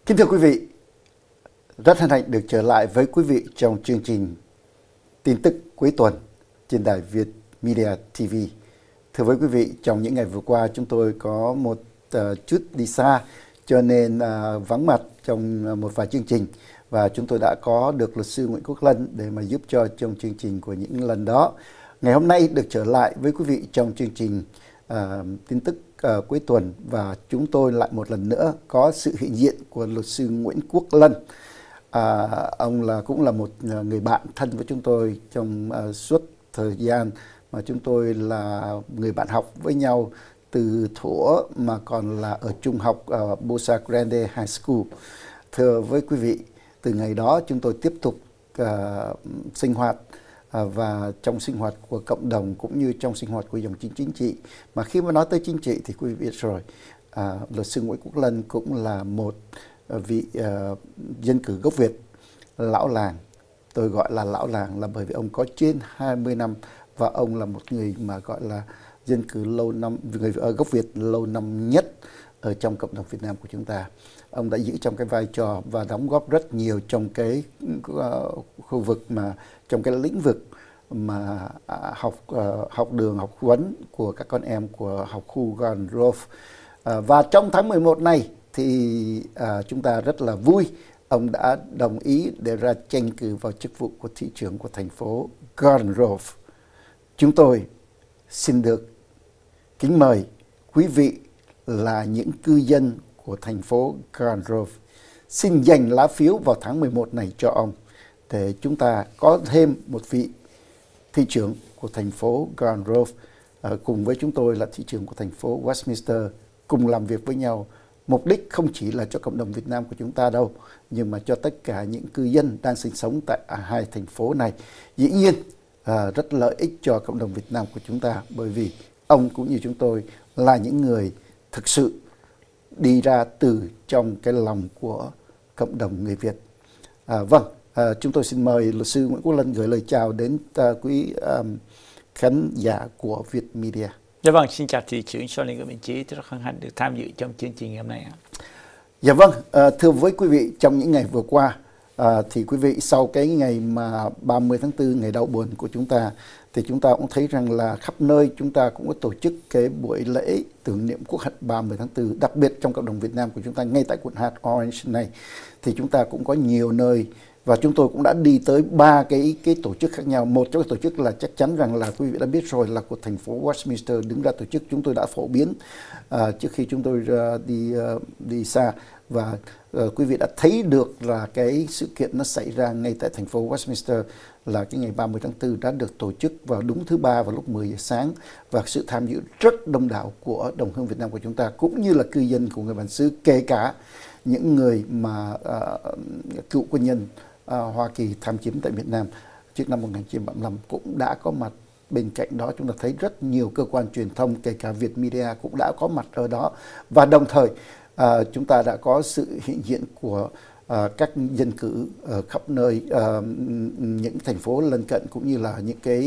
Kính thưa quý vị, rất hân hạnh được trở lại với quý vị trong chương trình tin tức cuối tuần trên đài Việt Media TV. Thưa với quý vị, trong những ngày vừa qua chúng tôi có một chút đi xa cho nên vắng mặt trong một vài chương trình, và chúng tôi đã có được luật sư Nguyễn Quốc Lân để mà giúp cho trong chương trình của những lần đó. Ngày hôm nay được trở lại với quý vị trong chương trình tin tức cuối tuần, và chúng tôi lại một lần nữa có sự hiện diện của luật sư Nguyễn Quốc Lân. Ông cũng là một người bạn thân với chúng tôi trong suốt thời gian mà chúng tôi là người bạn học với nhau từ thuở mà còn là ở trung học Bosa Grande High School. Thưa với quý vị, từ ngày đó chúng tôi tiếp tục sinh hoạt, và trong sinh hoạt của cộng đồng cũng như trong sinh hoạt của dòng chính trị. Mà khi mà nói tới chính trị thì quý vị biết rồi, luật sư Nguyễn Quốc Lân cũng là một vị dân cử gốc Việt, lão làng. Tôi gọi là lão làng là bởi vì ông có trên 20 năm và ông là một người mà gọi là dân cử lâu năm, người gốc Việt lâu năm nhất ở trong cộng đồng Việt Nam của chúng ta. Ông đã giữ trong cái vai trò và đóng góp rất nhiều trong cái khu vực mà trong cái lĩnh vực mà học đường, học huấn của các con em của học khu Garden Grove. Và trong tháng 11 này thì chúng ta rất là vui, ông đã đồng ý để ra tranh cử vào chức vụ của thị trưởng của thành phố Garden Grove. Chúng tôi xin được kính mời quý vị là những cư dân của thành phố Garden Grove xin dành lá phiếu vào tháng 11 này cho ông, để chúng ta có thêm một vị thị trưởng của thành phố Garden Grove cùng với chúng tôi là thị trưởng của thành phố Westminster, cùng làm việc với nhau. Mục đích không chỉ là cho cộng đồng Việt Nam của chúng ta đâu, nhưng mà cho tất cả những cư dân đang sinh sống tại hai thành phố này. Dĩ nhiên rất lợi ích cho cộng đồng Việt Nam của chúng ta, bởi vì ông cũng như chúng tôi là những người thực sự đi ra từ trong cái lòng của cộng đồng người Việt. Chúng tôi xin mời luật sư Nguyễn Quốc Lân gửi lời chào đến quý khán giả của Việt Media. Dạ vâng, xin chào thị trưởng Solin của Bình Chí, rất hân hạnh được tham dự trong chương trình hôm nay. Dạ vâng, thưa với quý vị, trong những ngày vừa qua thì quý vị sau cái ngày mà 30 tháng 4, ngày đau buồn của chúng ta, thì chúng ta cũng thấy rằng là khắp nơi chúng ta cũng có tổ chức cái buổi lễ tưởng niệm quốc hận 30 tháng 4, đặc biệt trong cộng đồng Việt Nam của chúng ta, ngay tại quận hạt Orange này thì chúng ta cũng có nhiều nơi, và chúng tôi cũng đã đi tới 3 cái tổ chức khác nhau. Một trong các tổ chức là chắc chắn rằng là quý vị đã biết rồi, là của thành phố Westminster đứng ra tổ chức. Chúng tôi đã phổ biến trước khi chúng tôi đi xa, và quý vị đã thấy được là cái sự kiện nó xảy ra ngay tại thành phố Westminster, là cái ngày 30 tháng 4 đã được tổ chức vào đúng thứ Ba vào lúc 10 giờ sáng, và sự tham dự rất đông đảo của đồng hương Việt Nam của chúng ta, cũng như là cư dân của người bản xứ, kể cả những người mà cựu quân nhân Hoa Kỳ tham chiếm tại Việt Nam trước năm 1975 cũng đã có mặt. Bên cạnh đó chúng ta thấy rất nhiều cơ quan truyền thông, kể cả Việt Media cũng đã có mặt ở đó, và đồng thời chúng ta đã có sự hiện diện của các dân cử ở khắp nơi, những thành phố lân cận, cũng như là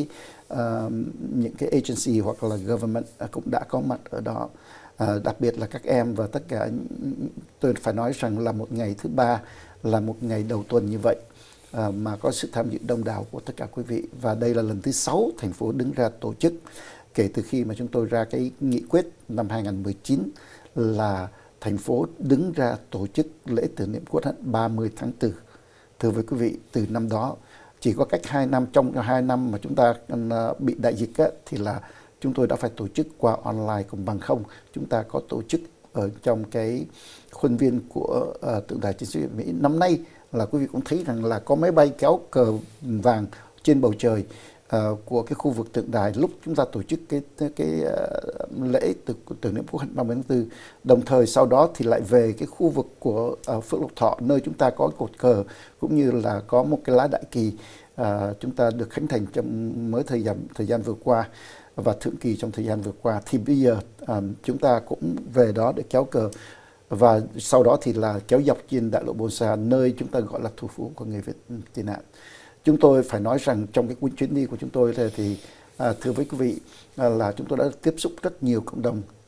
những cái agency hoặc là government cũng đã có mặt ở đó. Đặc biệt là các em, và tất cả, tôi phải nói rằng là một ngày thứ Ba là một ngày đầu tuần như vậy mà có sự tham dự đông đảo của tất cả quý vị. Và đây là lần thứ 6 thành phố đứng ra tổ chức kể từ khi mà chúng tôi ra cái nghị quyết năm 2019 là thành phố đứng ra tổ chức lễ tưởng niệm quốc hận 30 tháng 4. Thưa với quý vị, từ năm đó chỉ có cách 2 năm, trong 2 năm mà chúng ta bị đại dịch thì là chúng tôi đã phải tổ chức qua online, còn bằng không chúng ta có tổ chức ở trong cái khuôn viên của tượng đài chiến sĩ Mỹ. Năm nay là quý vị cũng thấy rằng là có máy bay kéo cờ vàng trên bầu trời của cái khu vực tượng đài lúc chúng ta tổ chức cái lễ tưởng niệm quốc hận 30 tháng 4. Đồng thời sau đó thì lại về cái khu vực của Phước Lộc Thọ, nơi chúng ta có cột cờ cũng như là có một cái lá đại kỳ chúng ta được khánh thành trong mới thời gian vừa qua, và thượng kỳ trong thời gian vừa qua. Thì bây giờ chúng ta cũng về đó để kéo cờ, và sau đó thì là kéo dọc trên đại lộ Bosa, nơi chúng ta gọi là thủ phủ của người Việt tị nạn. Chúng tôi phải nói rằng trong cái chuyến đi của chúng tôi thì thưa với quý vị là chúng tôi đã tiếp xúc rất nhiều cộng đồng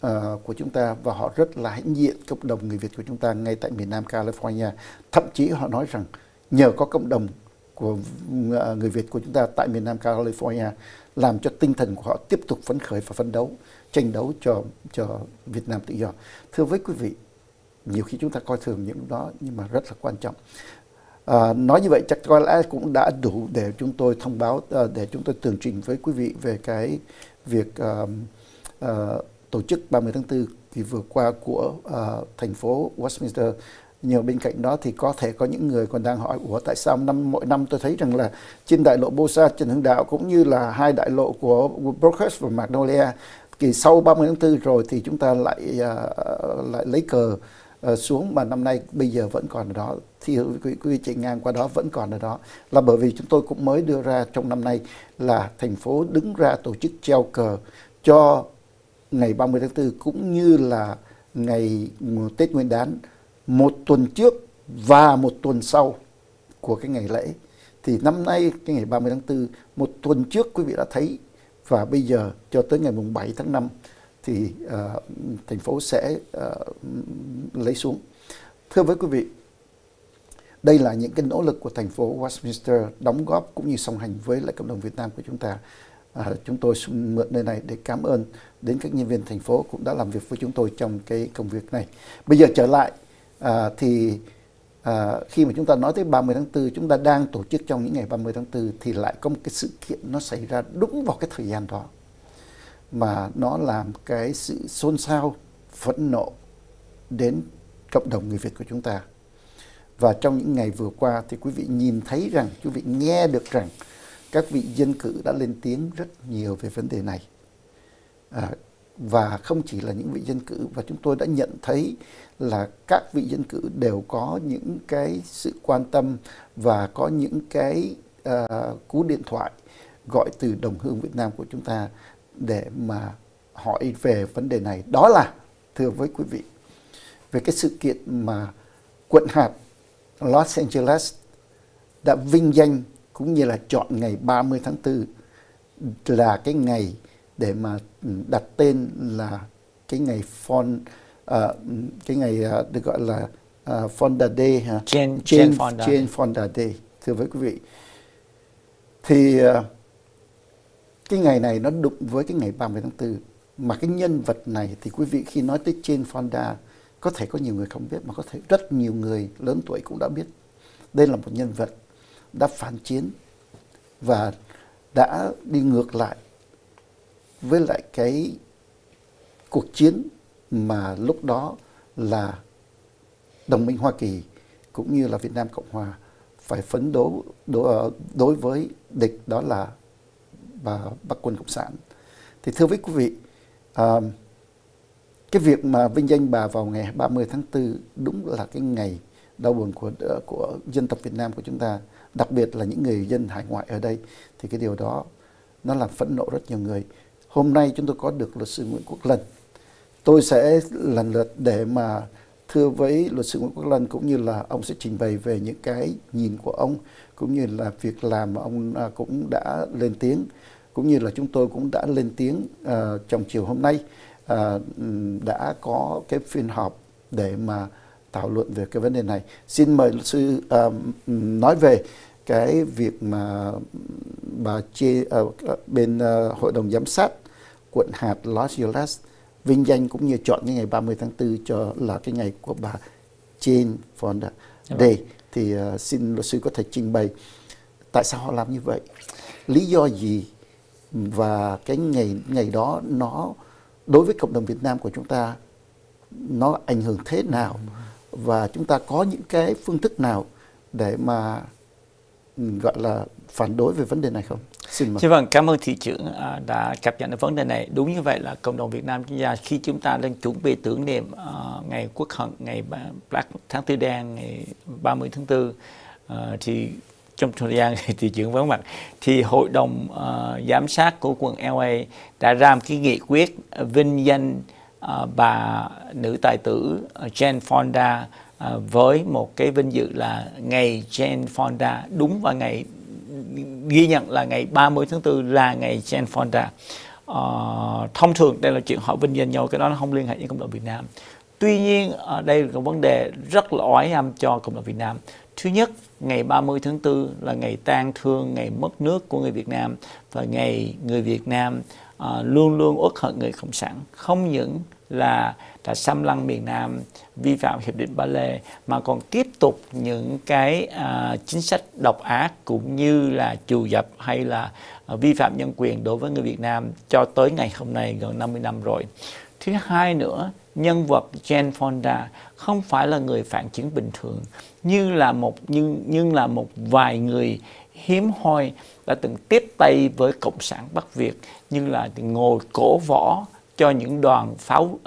của chúng ta, và họ rất là hãnh diện cộng đồng người Việt của chúng ta ngay tại miền Nam California. Thậm chí họ nói rằng nhờ có cộng đồng của người Việt của chúng ta tại miền Nam California làm cho tinh thần của họ tiếp tục phấn khởi và phấn đấu, tranh đấu cho Việt Nam tự do. Thưa với quý vị, nhiều khi chúng ta coi thường những đó nhưng mà rất là quan trọng. Nói như vậy chắc có lẽ cũng đã đủ để chúng tôi thông báo, để chúng tôi tường trình với quý vị về cái việc tổ chức 30 tháng 4 thì vừa qua của thành phố Westminster. Nhưng bên cạnh đó thì có thể có những người còn đang hỏi, ủa tại sao mỗi năm tôi thấy rằng là trên đại lộ Bosa, Trần Hưng Đạo cũng như là hai đại lộ của Brookhurst và Magnolia, thì sau 30 tháng 4 rồi thì chúng ta lại lấy cờ xuống, mà năm nay bây giờ vẫn còn ở đó. Thì quý vị chạy ngang qua đó vẫn còn ở đó, là bởi vì chúng tôi cũng mới đưa ra trong năm nay là thành phố đứng ra tổ chức treo cờ cho ngày 30 tháng 4 cũng như là ngày Tết Nguyên đán, một tuần trước và một tuần sau của cái ngày lễ. Thì năm nay cái ngày 30 tháng 4, một tuần trước quý vị đã thấy, và bây giờ cho tới ngày mùng 7 tháng 5 thì thành phố sẽ lấy xuống. Thưa với quý vị, đây là những cái nỗ lực của thành phố Westminster đóng góp cũng như song hành với lại cộng đồng Việt Nam của chúng ta. Chúng tôi mượn nơi này để cảm ơn đến các nhân viên thành phố cũng đã làm việc với chúng tôi trong cái công việc này. Bây giờ trở lại khi mà chúng ta nói tới 30 tháng 4, chúng ta đang tổ chức trong những ngày 30 tháng 4 thì lại có một cái sự kiện nó xảy ra đúng vào cái thời gian đó, mà nó làm cái sự xôn xao, phẫn nộ đến cộng đồng người Việt của chúng ta. Và trong những ngày vừa qua thì quý vị nhìn thấy rằng, quý vị nghe được rằng các vị dân cử đã lên tiếng rất nhiều về vấn đề này. Và không chỉ là những vị dân cử, và chúng tôi đã nhận thấy là các vị dân cử đều có những cái sự quan tâm và có những cái cú điện thoại gọi từ đồng hương Việt Nam của chúng ta để mà hỏi về vấn đề này. Đó là, thưa với quý vị, về cái sự kiện mà quận hạt Los Angeles đã vinh danh cũng như là chọn ngày 30 tháng 4 là cái ngày để mà đặt tên là cái ngày được gọi là Fonda Day, Jane Fonda Day. Thưa với quý vị, thì cái ngày này nó đụng với cái ngày 30 tháng 4, mà cái nhân vật này thì quý vị khi nói tới Jane Fonda, có thể có nhiều người không biết, mà có thể rất nhiều người lớn tuổi cũng đã biết. Đây là một nhân vật đã phản chiến và đã đi ngược lại với lại cái cuộc chiến mà lúc đó là đồng minh Hoa Kỳ cũng như là Việt Nam Cộng Hòa phải phấn đấu đối với địch, đó là Bắc quân Cộng sản. Thì thưa với quý vị, cái việc mà vinh danh bà vào ngày 30 tháng 4 đúng là cái ngày đau buồn của dân tộc Việt Nam của chúng ta, đặc biệt là những người dân hải ngoại ở đây. Thì cái điều đó nó làm phẫn nộ rất nhiều người. Hôm nay chúng tôi có được luật sư Nguyễn Quốc Lân. Tôi sẽ lần lượt để mà thưa với luật sư Nguyễn Quốc Lân, cũng như là ông sẽ trình bày về những cái nhìn của ông, cũng như là việc làm mà ông cũng đã lên tiếng, cũng như là chúng tôi cũng đã lên tiếng trong chiều hôm nay. Đã có cái phiên họp để mà thảo luận về cái vấn đề này. Xin mời luật sư nói về cái việc mà bà bên Hội đồng Giám sát quận hạt Los Angeles vinh danh cũng như chọn cái ngày 30 tháng 4 cho là cái ngày của bà Jane Fonda Day. Thì xin luật sư có thể trình bày tại sao họ làm như vậy, lý do gì, và cái ngày đó nó đối với cộng đồng Việt Nam của chúng ta nó ảnh hưởng thế nào, và chúng ta có những cái phương thức nào để mà gọi là phản đối về vấn đề này không? Xin mời. Vâng, cảm ơn thị trưởng đã cập nhật vấn đề này. Đúng như vậy, là cộng đồng Việt Nam chúng ta khi chúng ta đang chuẩn bị tưởng niệm ngày Quốc hận, ngày Black tháng 4 đen, ngày 30 tháng 4, thì trong thời gian thị trưởng vắng mặt, thì hội đồng giám sát của quận LA đã ra một cái nghị quyết vinh danh bà nữ tài tử Jane Fonda với một cái vinh dự là ngày Jane Fonda, đúng vào ngày ghi nhận là ngày 30 tháng 4 là ngày Jane Fonda. thông thường đây là chuyện họ vinh danh nhau, cái đó nó không liên hệ với cộng đồng Việt Nam. Tuy nhiên đây là một vấn đề rất là oái âm cho cộng đồng Việt Nam. Thứ nhất, ngày 30 tháng 4 là ngày tang thương, ngày mất nước của người Việt Nam, và ngày người Việt Nam luôn luôn uất hận người Cộng sản. Không những là đã xâm lăng miền Nam, vi phạm Hiệp định Ba Lê, mà còn tiếp tục những cái chính sách độc ác cũng như là trù dập hay là vi phạm nhân quyền đối với người Việt Nam cho tới ngày hôm nay, gần 50 năm rồi. Thứ hai nữa, nhân vật Jane Fonda không phải là người phản chiến bình thường, như là một vài người hiếm hoi đã từng tiếp tay với Cộng sản Bắc Việt, như là ngồi cổ võ cho những đoàn pháo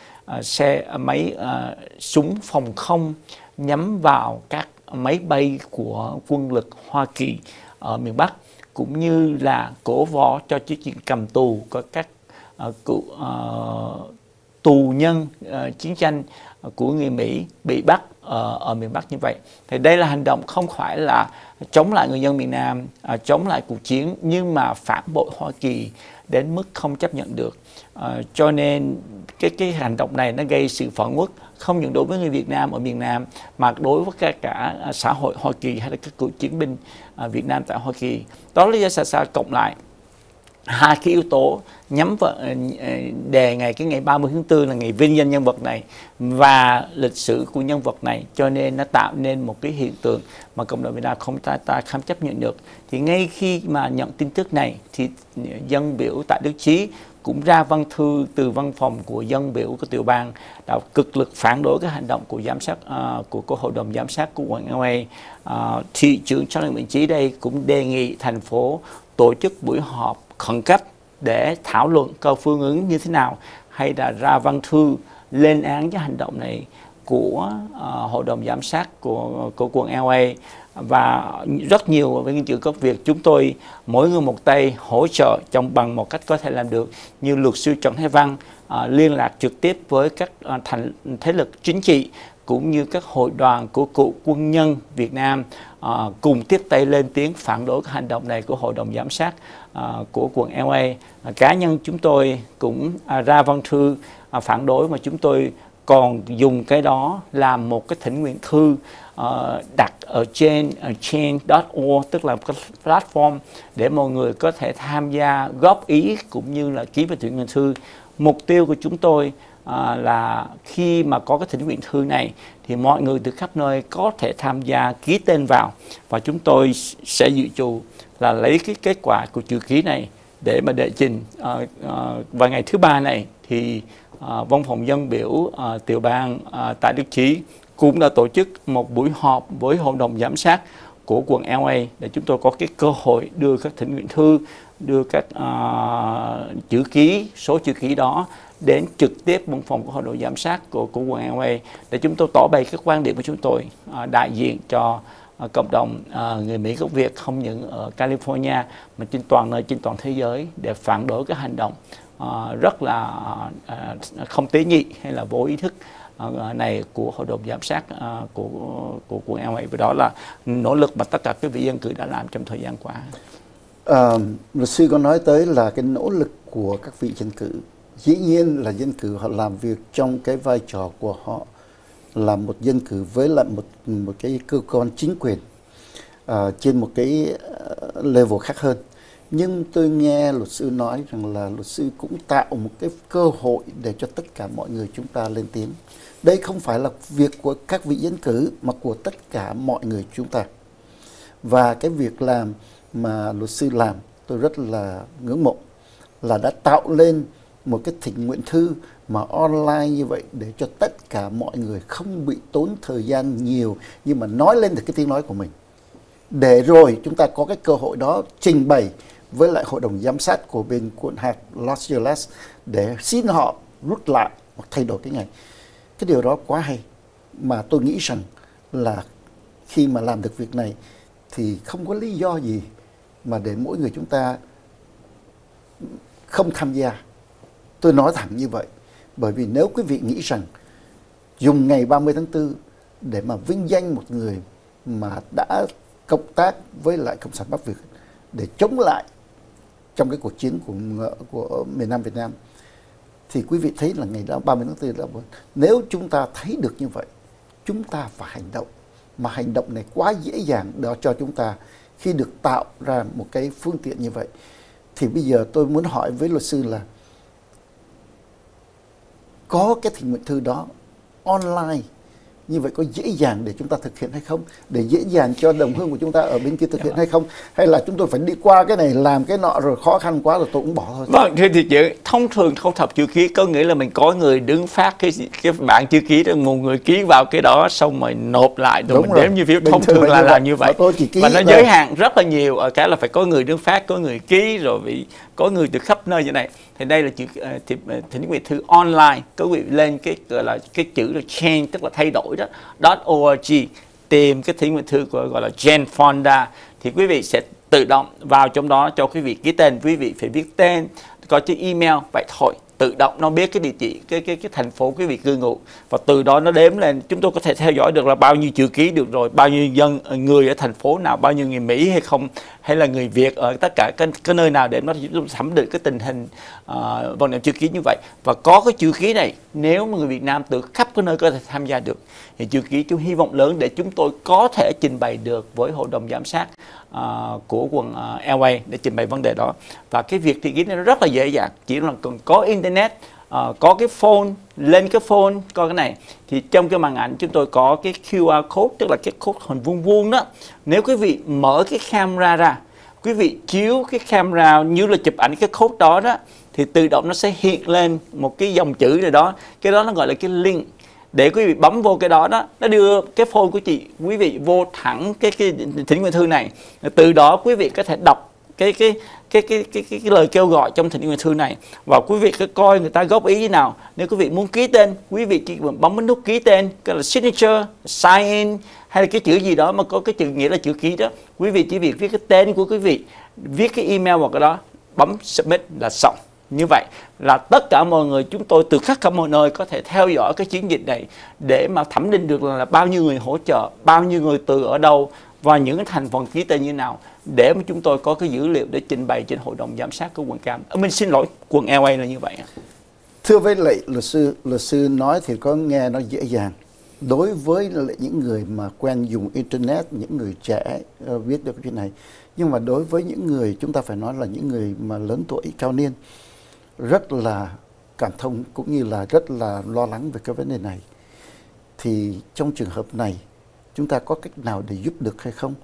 súng phòng không nhắm vào các máy bay của quân lực Hoa Kỳ ở miền Bắc, cũng như là cổ võ cho chiến dịch cầm tù của các tù nhân chiến tranh của người Mỹ bị bắt ở miền Bắc như vậy. Thì đây là hành động không phải là chống lại người dân miền Nam, chống lại cuộc chiến, nhưng mà phản bội Hoa Kỳ đến mức không chấp nhận được. Cho nên cái hành động này nó gây sự phẫn uất không những đối với người Việt Nam ở miền Nam, mà đối với cả xã hội Hoa Kỳ hay là các cựu chiến binh Việt Nam tại Hoa Kỳ. Đó là lý do sao cộng lại hai cái yếu tố nhắm vào đề ngày 30 tháng 4 là ngày vinh danh nhân vật này và lịch sử của nhân vật này, cho nên nó tạo nên một cái hiện tượng mà cộng đồng Việt Nam ta không chấp nhận được. Thì ngay khi mà nhận tin tức này thì dân biểu tại Đức Chí cũng ra văn thư từ văn phòng của dân biểu của tiểu bang đã cực lực phản đối cái hành động của giám sát của hội đồng giám sát của quận LA. Thị trưởng Charlie Nguyễn Chí đây cũng đề nghị thành phố tổ chức buổi họp khẩn cấp để thảo luận coi phương ứng như thế nào, hay là ra văn thư lên án cái hành động này của hội đồng giám sát của quận LA. Và rất nhiều với nghiên cứu gốc Việt, chúng tôi mỗi người một tay hỗ trợ trong bằng một cách có thể làm được, như luật sư Trần Thái Văn liên lạc trực tiếp với các thế lực chính trị cũng như các hội đoàn của cựu quân nhân Việt Nam cùng tiếp tay lên tiếng phản đối cái hành động này của hội đồng giám sát của quận LA. Cá nhân chúng tôi cũng ra văn thư phản đối, mà chúng tôi còn dùng cái đó làm một cái thỉnh nguyện thư đặt ở trên change.org, tức là một cái platform để mọi người có thể tham gia góp ý cũng như là ký vào thỉnh nguyện thư. Mục tiêu của chúng tôi là khi mà có cái thỉnh nguyện thư này thì mọi người từ khắp nơi có thể tham gia ký tên vào, và chúng tôi sẽ dự trù là lấy cái kết quả của chữ ký này để mà đệ trình vào ngày thứ Ba này. Thì văn phòng dân biểu tiểu bang tại Đức Chí cũng đã tổ chức một buổi họp với hội đồng giám sát của quận LA để chúng tôi có cái cơ hội đưa các thỉnh nguyện thư, đưa các chữ ký, số chữ ký đó đến trực tiếp văn phòng của hội đồng giám sát của quận LA để chúng tôi tỏ bày các quan điểm của chúng tôi đại diện cho cộng đồng người Mỹ gốc Việt, không những ở California mà trên toàn nơi, trên toàn thế giới, để phản đối cái hành động rất là không tế nhị hay là vô ý thức này của hội đồng giám sát của quận LA. Và đó là nỗ lực mà tất cả các vị dân cử đã làm trong thời gian qua. Luật sư có nói tới là cái nỗ lực của các vị dân cử. Dĩ nhiên là dân cử họ làm việc trong cái vai trò của họ là một dân cử với lại một cái cơ quan chính quyền trên một cái level khác hơn. Nhưng tôi nghe luật sư nói rằng là luật sư cũng tạo một cái cơ hội để cho tất cả mọi người chúng ta lên tiếng. Đây không phải là việc của các vị dân cử mà của tất cả mọi người chúng ta. Và cái việc làm mà luật sư làm tôi rất là ngưỡng mộ, là đã tạo lên một cái thỉnh nguyện thư mà online như vậy để cho tất cả mọi người không bị tốn thời gian nhiều, nhưng mà nói lên được cái tiếng nói của mình, để rồi chúng ta có cái cơ hội đó trình bày với lại hội đồng giám sát của bên quận hạt Los Angeles để xin họ rút lại hoặc thay đổi cái này. Cái điều đó quá hay, mà tôi nghĩ rằng là khi mà làm được việc này thì không có lý do gì mà để mỗi người chúng ta không tham gia. Tôi nói thẳng như vậy, bởi vì nếu quý vị nghĩ rằng dùng ngày 30 tháng 4 để mà vinh danh một người mà đã cộng tác với lại Cộng sản Bắc Việt để chống lại trong cái cuộc chiến của miền Nam Việt Nam. Thì quý vị thấy là ngày đó 30 tháng 4 là nếu chúng ta thấy được như vậy, chúng ta phải hành động. Mà hành động này quá dễ dàng đó cho chúng ta khi được tạo ra một cái phương tiện như vậy. Thì bây giờ tôi muốn hỏi với luật sư là có cái thỉnh nguyện thư đó online như vậy có dễ dàng để chúng ta thực hiện hay không, để dễ dàng cho đồng hương của chúng ta ở bên kia thực hiện hay không, hay là chúng tôi phải đi qua cái này làm cái nọ rồi khó khăn quá rồi tôi cũng bỏ thôi. Vâng, thì chữ thông thường không thập chữ ký có nghĩa là mình có người đứng phát cái bản chữ ký đó, một người ký vào cái đó xong rồi nộp lại rồi mình đếm như phiếu. Thông thường là làm như vậy. Và nó giới hạn rất là nhiều ở cái là phải có người đứng phát, có người ký, rồi có người từ khắp nơi như này. Thì đây là chữ thỉnh nguyện thư online, có quý vị lên cái gọi là cái chữ là change, tức là thay đổi đó, .org, tìm cái thỉnh nguyện thư gọi là Jane Fonda, thì quý vị sẽ tự động vào trong đó cho quý vị ký tên. Quý vị phải viết tên, có chữ email, vậy thôi, tự động nó biết cái địa chỉ, cái thành phố quý vị cư ngụ, và từ đó nó đếm lên. Chúng tôi có thể theo dõi được là bao nhiêu chữ ký được rồi, bao nhiêu người ở thành phố nào, bao nhiêu người Mỹ hay không, hay là người Việt ở tất cả cái nơi nào, để nó thẩm định cái tình hình vận động chữ ký như vậy. Và có cái chữ ký này, nếu mà người Việt Nam từ khắp cái nơi có thể tham gia được, thì chữ ký chúng hy vọng lớn để chúng tôi có thể trình bày được với hội đồng giám sát của quận LA để trình bày vấn đề đó. Và cái việc thị ký này nó rất là dễ dàng, chỉ là cần có internet, có cái phone, lên cái phone coi cái này. Thì trong cái màn ảnh chúng tôi có cái QR code, tức là cái code hình vuông vuông đó. Nếu quý vị mở cái camera ra, quý vị chiếu cái camera như là chụp ảnh cái code đó thì tự động nó sẽ hiện lên một cái dòng chữ này đó. Cái đó nó gọi là cái link. Để quý vị bấm vô cái đó nó đưa cái phone của quý vị vô thẳng cái thỉnh nguyện thư này. Từ đó quý vị có thể đọc cái lời kêu gọi trong thỉnh nguyện thư này, và quý vị cứ coi người ta góp ý thế nào. Nếu quý vị muốn ký tên, quý vị chỉ bấm cái nút ký tên, cái là signature, sign in, hay là cái chữ gì đó mà có cái chữ nghĩa là chữ ký đó. Quý vị chỉ việc viết cái tên của quý vị, viết cái email vào cái đó, bấm submit là xong. Như vậy là tất cả mọi người, chúng tôi từ khắp mọi nơi có thể theo dõi cái chiến dịch này để mà thẩm định được là bao nhiêu người hỗ trợ, bao nhiêu người từ ở đâu, và những cái thành phần ký tên như nào, để mà chúng tôi có cái dữ liệu để trình bày trên hội đồng giám sát của quận Cam. Mình xin lỗi, quận LA là như vậy. Thưa với lại luật sư nói thì có nghe nó dễ dàng đối với lại những người mà quen dùng internet, những người trẻ biết được cái chuyện này. Nhưng mà đối với những người, chúng ta phải nói là những người mà lớn tuổi, cao niên, rất là cảm thông cũng như là rất là lo lắng về cái vấn đề này, thì trong trường hợp này chúng ta có cách nào để giúp được hay không?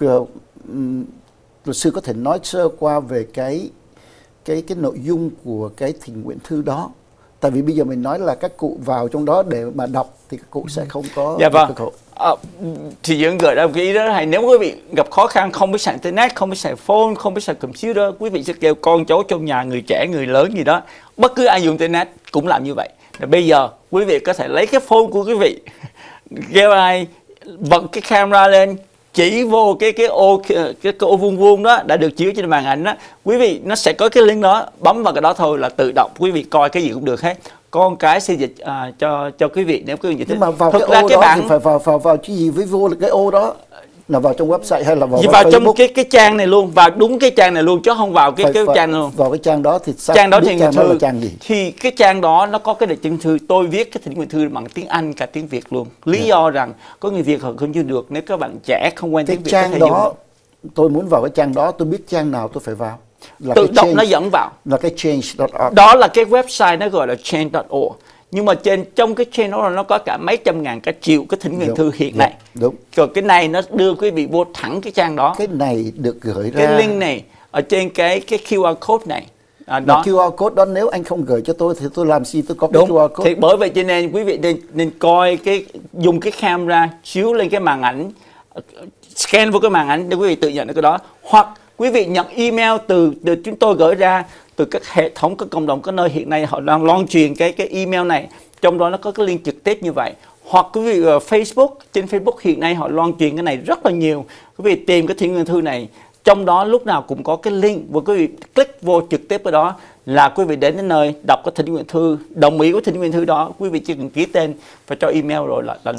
Luật sư có thể nói sơ qua về cái nội dung của cái thỉnh nguyện thư đó. Tại vì bây giờ mình nói là các cụ vào trong đó để mà đọc thì các cụ sẽ không có. Dạ vâng. Thì vẫn gửi ra một cái ý đó hay, nếu quý vị gặp khó khăn không biết xài internet, không biết xài phone, không biết xài computer, quý vị sẽ kêu con cháu trong nhà, người trẻ, người lớn gì đó, bất cứ ai dùng internet cũng làm như vậy. Và bây giờ quý vị có thể lấy cái phone của quý vị, kêu ai bật cái camera lên, chỉ vô cái ô vuông vuông đó đã được chiếu trên màn ảnh đó, quý vị nó sẽ có cái link đó, bấm vào cái đó thôi là tự động quý vị coi cái gì cũng được hết. Con cái sẽ dịch cho quý vị nếu quý vị dịch. Nhưng mà vào cái ô đó thì phải vào cái gì với vô cái ô đó là vào trong website hay là vào trong cái trang này luôn, vào đúng cái trang này luôn chứ không vào cái trang này luôn. Vào cái trang đó thì trang đó thì là trang gì? Thì cái trang đó nó có cái đề chứng thư, tôi viết cái thỉnh nguyện thư bằng tiếng Anh cả tiếng Việt luôn. Lý do rằng có người Việt họ không chưa được, nếu các bạn trẻ không quen tiếng Việt. Cái trang đó tôi muốn vào cái trang đó, tôi biết trang nào tôi phải vào. Là tự động nó dẫn vào. Là cái change.org. Đó là cái website nó gọi là change.org. Nhưng mà trong cái chain đó nó có cả mấy trăm ngàn, cả triệu cái thỉnh nguyện thư hiện nay. Đúng. Rồi cái này nó đưa quý vị vô thẳng cái trang đó. Cái này được gửi ra. Cái link này ở trên cái QR code này. Đó. QR code đó nếu anh không gửi cho tôi thì tôi làm gì tôi có cái QR code. Thì bởi vậy cho nên quý vị nên coi dùng cái camera chiếu lên cái màn ảnh, scan vào cái màn ảnh để quý vị tự nhận được cái đó. Hoặc quý vị nhận email từ chúng tôi gửi ra từ các hệ thống, các cộng đồng, các nơi hiện nay họ đang loan truyền cái email này, trong đó nó có cái link trực tiếp như vậy. Hoặc quý vị Facebook, trên Facebook hiện nay họ loan truyền cái này rất là nhiều. Quý vị tìm cái thỉnh nguyện thư này, trong đó lúc nào cũng có cái link, và quý vị click vô trực tiếp cái đó là quý vị đến nơi đọc cái thỉnh nguyện thư, đồng ý với thỉnh nguyện thư đó, quý vị chỉ cần ký tên và cho email rồi là được.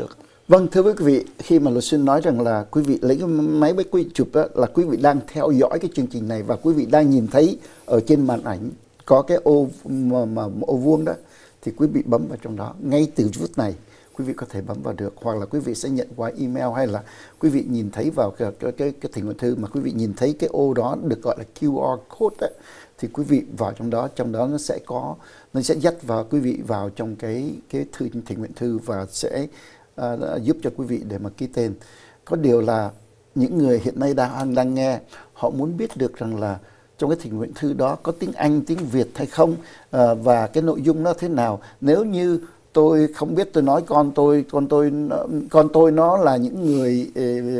Vâng, thưa quý vị, khi mà luật sư nói rằng là quý vị lấy cái máy bay quay chụp đó, là quý vị đang theo dõi cái chương trình này và quý vị đang nhìn thấy ở trên màn ảnh có cái ô ô vuông đó, thì quý vị bấm vào trong đó. Ngay từ phút này quý vị có thể bấm vào được, hoặc là quý vị sẽ nhận qua email, hay là quý vị nhìn thấy vào cái thỉnh nguyện thư mà quý vị nhìn thấy cái ô đó được gọi là QR code đó, thì quý vị vào trong đó nó sẽ dắt vào quý vị vào trong cái thư thỉnh nguyện thư và sẽ giúp cho quý vị để mà ký tên. Có điều là những người hiện nay đang nghe, họ muốn biết được rằng là trong cái thỉnh nguyện thư đó có tiếng Anh, tiếng Việt hay không, và cái nội dung nó thế nào. Nếu như tôi không biết, tôi nói con tôi nó là những người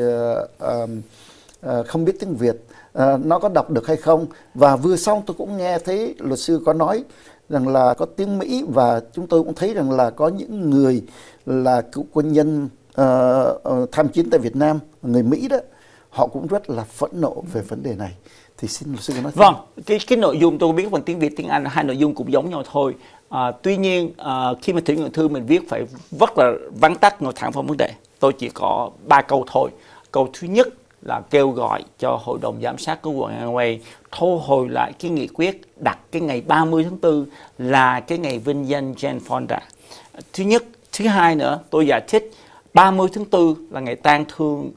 không biết tiếng Việt, nó có đọc được hay không. Và vừa xong tôi cũng nghe thấy luật sư có nói rằng là có tiếng Mỹ, và chúng tôi cũng thấy rằng là có những người là cựu quân nhân tham chiến tại Việt Nam, người Mỹ đó, họ cũng rất là phẫn nộ về vấn đề này. Thì xin luật sư nói. Vâng, cái nội dung tôi biết bằng tiếng Việt, tiếng Anh, hai nội dung cũng giống nhau thôi. Tuy nhiên khi mà thỉnh nguyện thư mình viết phải rất là vắn tắt, ngồi thẳng vào vấn đề. Tôi chỉ có 3 câu thôi. Câu thứ nhất là kêu gọi cho Hội đồng Giám sát của quận Amway thu hồi lại cái nghị quyết đặt cái ngày 30 tháng 4 là cái ngày vinh danh Jane Fonda. Thứ nhất. Thứ hai nữa, tôi giải thích 30 tháng 4 là ngày tang thương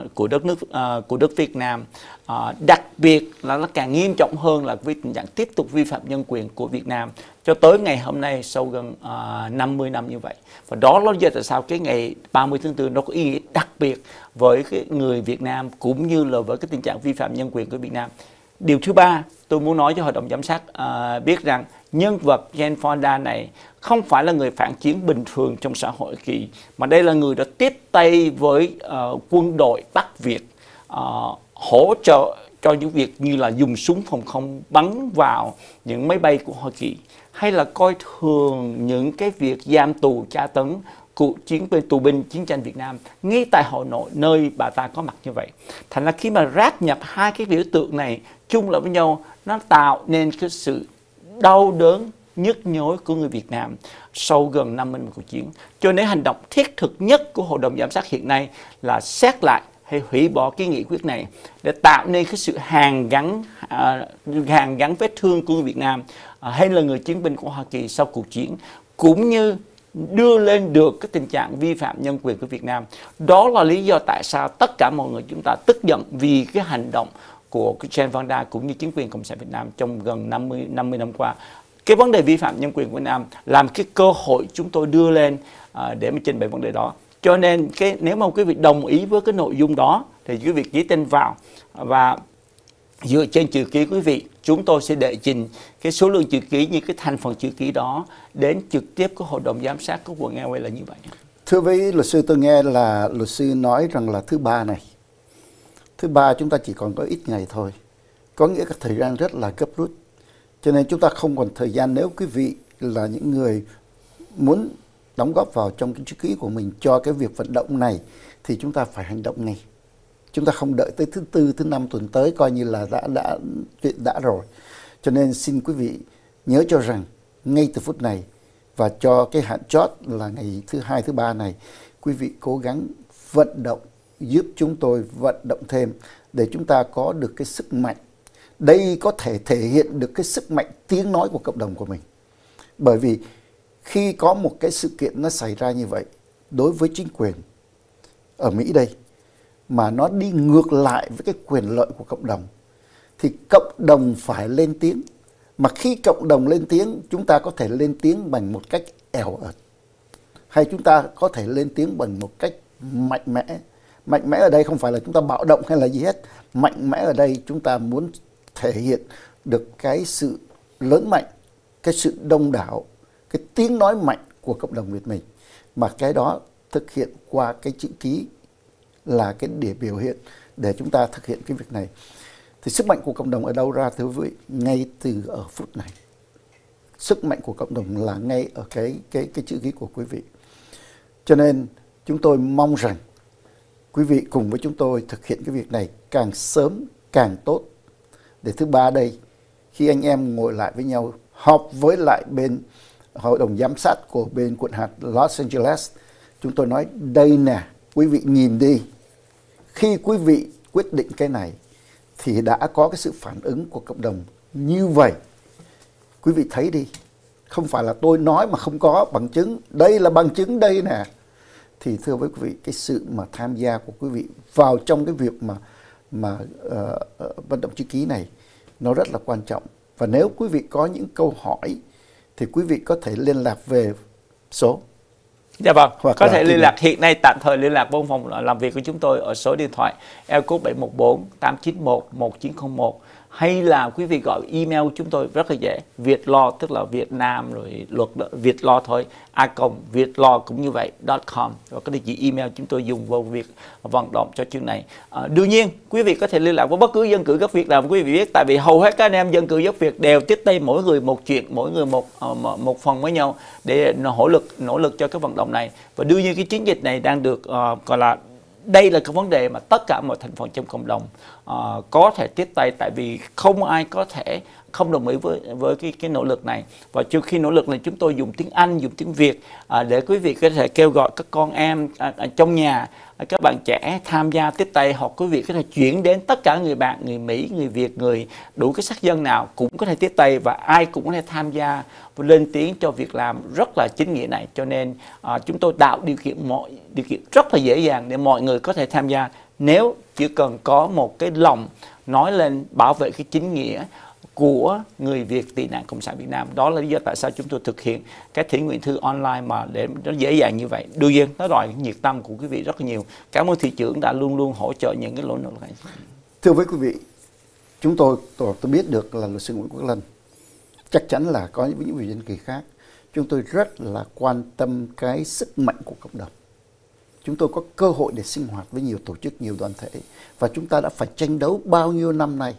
của đất Việt Nam. Đặc biệt là nó càng nghiêm trọng hơn là vì tình trạng tiếp tục vi phạm nhân quyền của Việt Nam cho tới ngày hôm nay sau gần 50 năm như vậy. Và đó là lý do tại sao cái ngày 30 tháng 4 nó có ý nghĩa đặc biệt với cái người Việt Nam cũng như là với cái tình trạng vi phạm nhân quyền của Việt Nam. Điều thứ ba, tôi muốn nói cho Hội đồng Giám sát biết rằng nhân vật Jane Fonda này không phải là người phản chiến bình thường trong xã hội Kỳ, mà đây là người đã tiếp tay với quân đội Bắc Việt, hỗ trợ cho những việc như là dùng súng phòng không bắn vào những máy bay của Hoa Kỳ, hay là coi thường những cái việc giam tù tra tấn của tù binh chiến tranh Việt Nam ngay tại Hà Nội, nơi bà ta có mặt như vậy. Thành ra khi mà ráp nhập hai cái biểu tượng này chung lại với nhau, nó tạo nên cái sự đau đớn, nhức nhối của người Việt Nam sau gần 50 năm cuộc chiến. Cho nên hành động thiết thực nhất của Hội đồng Giám sát hiện nay là xét lại hay hủy bỏ cái nghị quyết này để tạo nên cái sự hàn gắn vết thương của người Việt Nam hay là người chiến binh của Hoa Kỳ sau cuộc chiến, cũng như đưa lên được cái tình trạng vi phạm nhân quyền của Việt Nam. Đó là lý do tại sao tất cả mọi người chúng ta tức giận vì cái hành động của Jane Fonda cũng như chính quyền Cộng sản Việt Nam trong gần 50 năm qua. Cái vấn đề vi phạm nhân quyền của Việt Nam làm cái cơ hội chúng tôi đưa lên để mà trình bày vấn đề đó. Cho nên nếu mà quý vị đồng ý với cái nội dung đó thì quý vị ký tên vào, và dựa trên chữ ký quý vị, chúng tôi sẽ đệ trình cái số lượng chữ ký như cái thành phần chữ ký đó đến trực tiếp của Hội đồng Giám sát của quận Amway là như vậy. Thưa với luật sư, tôi nghe là luật sư nói rằng là thứ ba chúng ta chỉ còn có ít ngày thôi, có nghĩa cái thời gian rất là gấp rút, cho nên chúng ta không còn thời gian. Nếu quý vị là những người muốn đóng góp vào trong cái chữ ký của mình cho cái việc vận động này thì chúng ta phải hành động ngay. Chúng ta không đợi tới thứ Tư, thứ Năm tuần tới coi như là chuyện đã rồi. Cho nên xin quý vị nhớ cho rằng ngay từ phút này và cho cái hạn chót là ngày thứ Hai, thứ Ba này, quý vị cố gắng vận động, giúp chúng tôi vận động thêm để chúng ta có được cái sức mạnh. Đây có thể thể hiện được cái sức mạnh tiếng nói của cộng đồng của mình. Bởi vì khi có một cái sự kiện nó xảy ra như vậy đối với chính quyền ở Mỹ đây, mà nó đi ngược lại với cái quyền lợi của cộng đồng, thì cộng đồng phải lên tiếng. Mà khi cộng đồng lên tiếng, chúng ta có thể lên tiếng bằng một cách ẻo ợt, hay chúng ta có thể lên tiếng bằng một cách mạnh mẽ. Mạnh mẽ ở đây không phải là chúng ta bạo động hay là gì hết. Mạnh mẽ ở đây chúng ta muốn thể hiện được cái sự lớn mạnh, cái sự đông đảo, cái tiếng nói mạnh của cộng đồng Việt mình. Mà cái đó thực hiện qua cái chữ ký là cái để biểu hiện để chúng ta thực hiện cái việc này. Thì sức mạnh của cộng đồng ở đâu ra, thưa quý vị? Ngay từ ở phút này. Sức mạnh của cộng đồng là ngay ở cái chữ ký của quý vị. Cho nên chúng tôi mong rằng quý vị cùng với chúng tôi thực hiện cái việc này càng sớm càng tốt. Để thứ Ba đây, khi anh em ngồi lại với nhau, họp với lại bên Hội đồng Giám sát của bên quận hạt Los Angeles, Chúng tôi nói đây nè, quý vị nhìn đi. Khi quý vị quyết định cái này thì đã có cái sự phản ứng của cộng đồng như vậy. Quý vị thấy đi, không phải là tôi nói mà không có bằng chứng. Đây là bằng chứng đây nè. Thì thưa với quý vị, cái sự mà tham gia của quý vị vào trong cái việc mà vận động chữ ký này nó rất là quan trọng. Và nếu quý vị có những câu hỏi thì quý vị có thể liên lạc về số. Dạ vâng, Hoặc có là thể liên lạc hiện nay tạm thời liên lạc văn phòng làm việc của chúng tôi ở số điện thoại L-code 714 891 1901, hay là quý vị gọi email chúng tôi rất là dễ, Vietlaw, tức là Việt Nam rồi luật Vietlaw thôi, @vietlaw cũng như vậy .com, và cái địa chỉ email chúng tôi dùng vào việc vận động cho chương này. Đương nhiên quý vị có thể liên lạc với bất cứ dân cử gốc Việt nào quý vị biết, tại vì hầu hết các anh em dân cử gốc Việt đều tiếp tay mỗi người một chuyện, mỗi người một phần với nhau để nỗ lực cho cái vận động này. Và đương nhiên cái chiến dịch này đang được gọi là, đây là cái vấn đề mà tất cả mọi thành phần trong cộng đồng có thể tiếp tay, tại vì không ai có thể không đồng ý với cái nỗ lực này. Và trước khi nỗ lực này chúng tôi dùng tiếng Anh, dùng tiếng Việt để quý vị có thể kêu gọi các con em trong nhà, các bạn trẻ tham gia tiếp tay, hoặc quý vị có thể chuyển đến tất cả người bạn, người Mỹ, người Việt, người đủ cái sắc dân nào cũng có thể tiếp tay, và ai cũng có thể tham gia và lên tiếng cho việc làm rất là chính nghĩa này. Cho nên chúng tôi tạo điều kiện rất là dễ dàng để mọi người có thể tham gia, nếu chỉ cần có một cái lòng nói lên bảo vệ cái chính nghĩa của người Việt tị nạn Cộng sản Việt Nam. Đó là lý do tại sao chúng tôi thực hiện cái thiện nguyện thư online mà để nó dễ dàng như vậy. Đương nhiên nó đòi nhiệt tâm của quý vị rất là nhiều. Cảm ơn thị trưởng đã luôn luôn hỗ trợ những cái nỗ lực này. Thưa với quý vị, tôi biết được là luật sư Nguyễn Quốc Lân chắc chắn là có những vị dân kỳ khác. Chúng tôi rất là quan tâm cái sức mạnh của cộng đồng. Chúng tôi có cơ hội để sinh hoạt với nhiều tổ chức, nhiều đoàn thể, và chúng ta đã phải tranh đấu bao nhiêu năm nay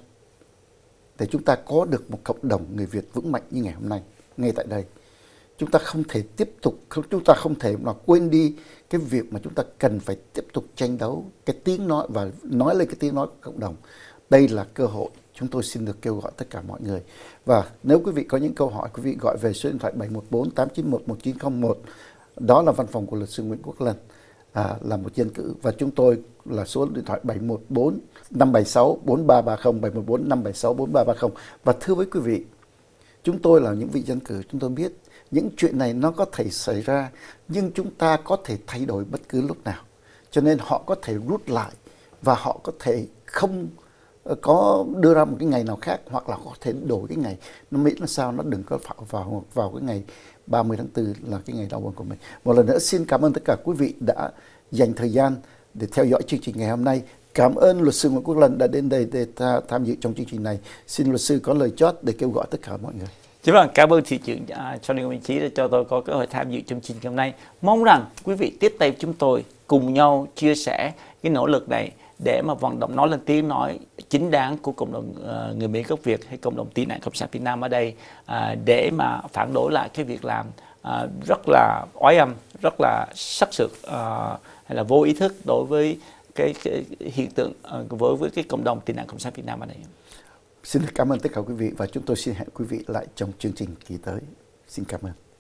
để chúng ta có được một cộng đồng người Việt vững mạnh như ngày hôm nay, ngay tại đây. Chúng ta không thể chúng ta không thể mà quên đi cái việc mà chúng ta cần phải tiếp tục tranh đấu cái tiếng nói và nói lên cái tiếng nói của cộng đồng. Đây là cơ hội. Chúng tôi xin được kêu gọi tất cả mọi người. Và nếu quý vị có những câu hỏi, quý vị gọi về số điện thoại 714 891 1901. Đó là văn phòng của luật sư Nguyễn Quốc Lân, là một dân cử. Và chúng tôi là số điện thoại 714 576 4330, 714 576 4330. Và thưa với quý vị, chúng tôi là những vị dân cử, chúng tôi biết những chuyện này nó có thể xảy ra, nhưng chúng ta có thể thay đổi bất cứ lúc nào. Cho nên họ có thể rút lại, và họ có thể không có đưa ra một cái ngày nào khác, hoặc là có thể đổi cái ngày. Nó miễn là sao, nó đừng có vào cái ngày 30 tháng 4 là cái ngày đau buồn của mình. Một lần nữa xin cảm ơn tất cả quý vị đã dành thời gian để theo dõi chương trình ngày hôm nay. Cảm ơn luật sư Nguyễn Quốc Lân đã đến đây để tham dự trong chương trình này. Xin luật sư có lời chót để kêu gọi tất cả mọi người. Vâng, cảm ơn thị trưởng Johnny Minh Trí đã cho tôi có cơ hội tham dự trong chương trình hôm nay. Mong rằng quý vị tiếp tay chúng tôi cùng nhau chia sẻ cái nỗ lực này để mà vận động nói lên tiếng nói chính đáng của cộng đồng người Mỹ gốc Việt hay cộng đồng tị nạn Cộng sản Việt Nam ở đây, để mà phản đối lại cái việc làm rất là oái âm, rất là sắc sược hay là vô ý thức đối với cái hiện tượng với cái cộng đồng tị nạn Cộng sản Việt Nam ở đây. Xin cảm ơn tất cả quý vị, và chúng tôi xin hẹn quý vị lại trong chương trình kỳ tới. Xin cảm ơn.